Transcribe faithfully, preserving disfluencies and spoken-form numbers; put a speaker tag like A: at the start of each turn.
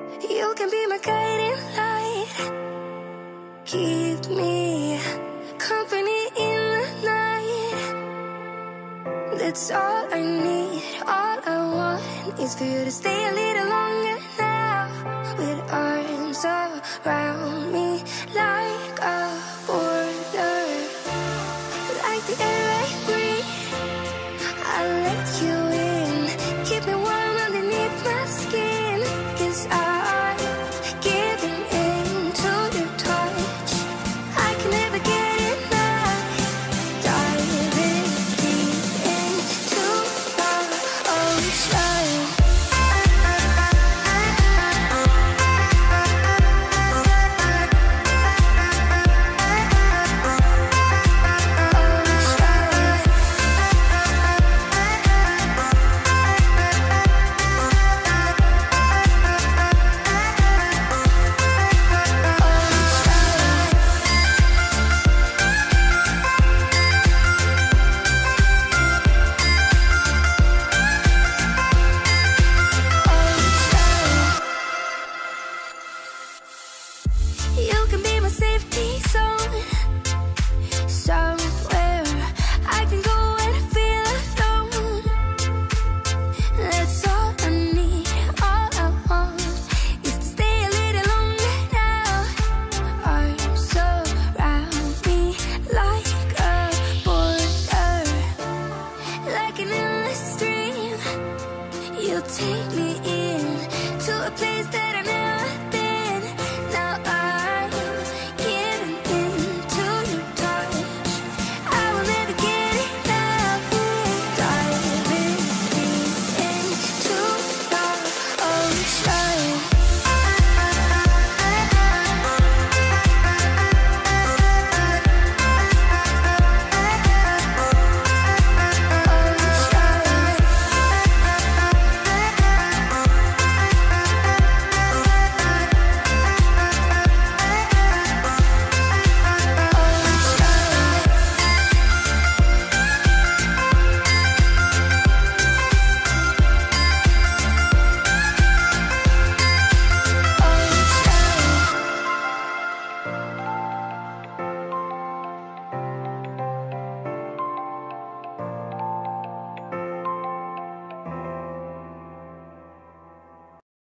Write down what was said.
A: You can be my guiding light. Keep me company in the night. That's all I need. All I want is for you to stay a little longer now. With arms around me like a border. Like the air I breathe, I'll let you in. Keep me warm underneath my skin. 'Cause I'm giving in to your touch. I can never get enough. Diving deep into our ocean. You can be my safety zone. Somewhere I can go when I feel alone. That's all I need. All I want is to stay a little longer now. Arms around me like a border. Like an endless stream, you'll take me in to a place that I never